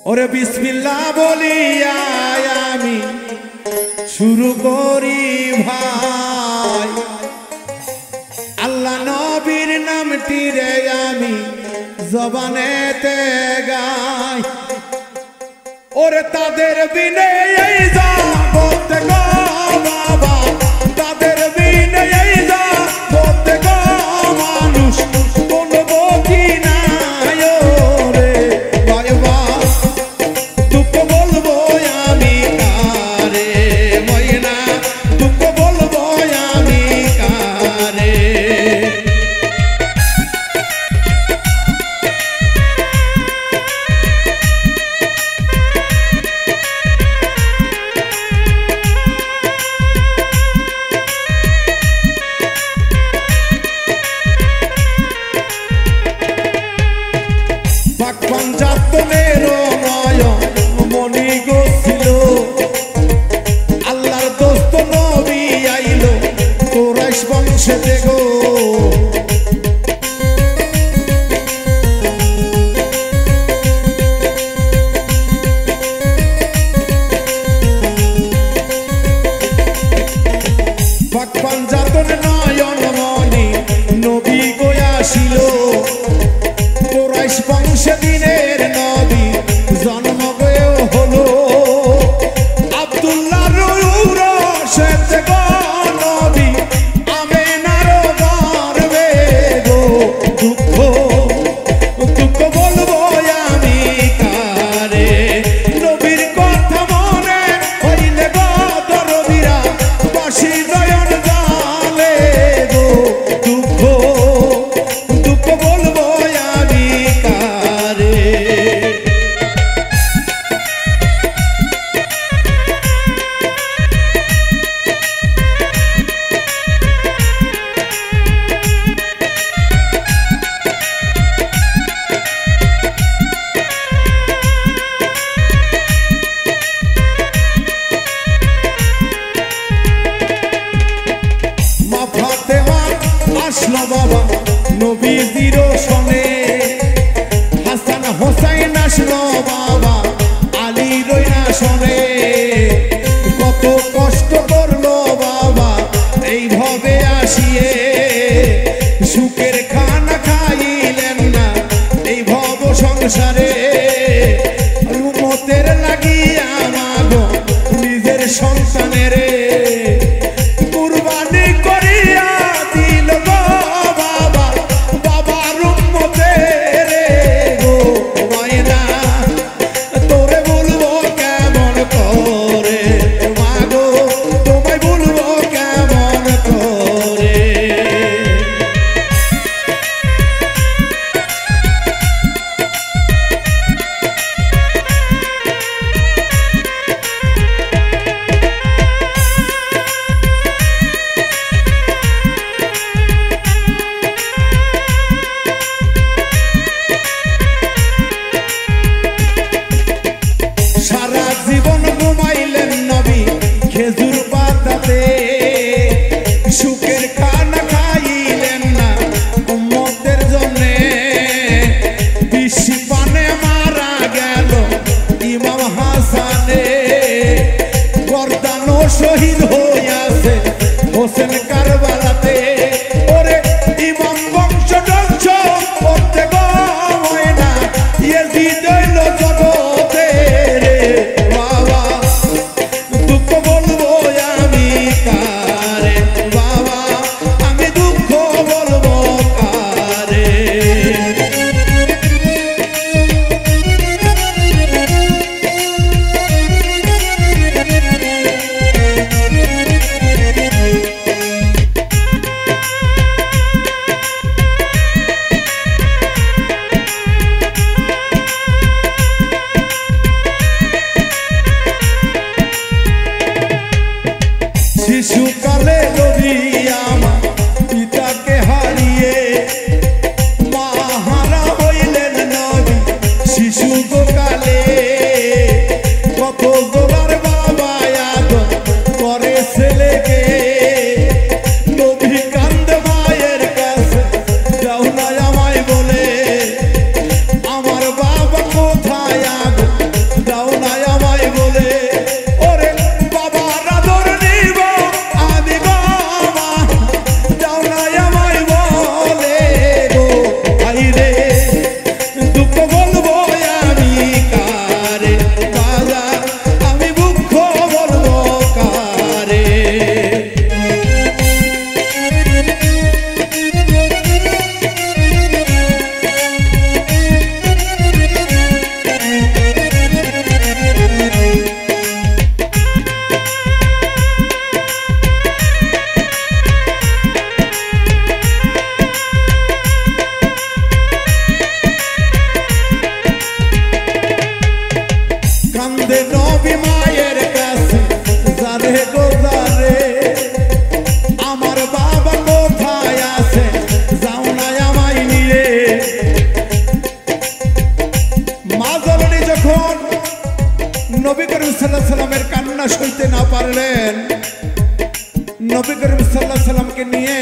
ওরে বিসমিল্লাহ বলিয়া আমি শুরু করি ভাই, আল্লাহ নবীর নামটি রে আমি জবানেতে গাই। ওরে তাদের বিনে এই জগতে গো বাবা, তাদের বিনে এই জগতে গো মানুষ বলবো কি না রে বাবা, দুঃখ বলবো আমি কারে ময়না, দুঃখ বলবো আমি কারে। আল্লাহর দোস্ত নবী আইলো কুরাইশ বংশেতে গো, পাক পাঞ্জাতন নয়ন মনি নবী গো আসিল, কুরাইশ বংশে দিনের নবী জন্ম হলো। আব্দুল্লাহর উরসে গো নবী আমেনার গর্ভে গো, দুঃখ দুঃখ বলবো আমি কারে, নবীর কথা মনে হইলে গো দরদিরা বাসি নয়ন জালে গো, দুঃখ দুঃখ বলবো আমি কারে। আসলো বাবা নবীজির সনে, হাসান হোসাইন আসলো বাবা আলীর আসনে, কত কষ্ট করলো বাবা এইভাবে আসিয়ে, সুখের খানা খাইলেন না এই ভব সংসারে, রুমতের লাগিয়া মাগো নিজের সন্তানের কুরবানি করিয়া দিল গো বাবা, বাবার উম্মতের গো মায়না, তোরে বলবো কেমন করে মাগো, তোমায় বলবো কেমন করে। সাল্লাল্লাহু আলাইহি সাল্লামের কান্না সইতে না পারলেন, নবী করিম সাল্লাল্লাহু আলাইহি সাল্লামকে নিয়ে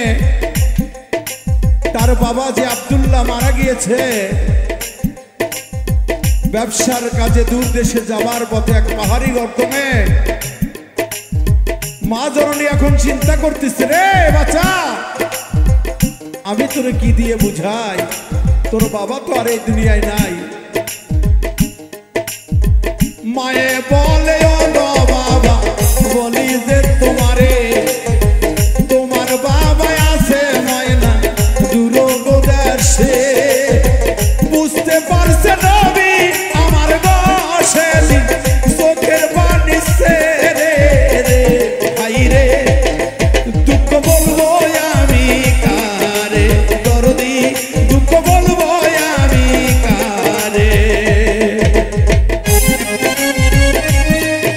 তার বাবা যে আব্দুল্লাহ মারা গিয়েছে, ব্যবসার কাজে দূর দেশে যাবার পথে এক পাহাড়ি গর্তমে মা জননী এখন চিন্তা করতেছে, রে বাচ্চা আমি তোরে কি দিয়ে বুঝাই, তোর বাবা তো আর এই দুনিয়ায় নাই। মায়ে বলে ও বাবা বলি যে তোমারে, তোমার বাবা আছে ময়না দূরদেশে, বুঝতে পারছে নবী আমার বসেলি চোখের পানি রে রে ভাই রে, দুঃখ বলবো আমি কারে দরদি, দুঃখ বলবো আমি কারে।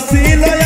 ছিল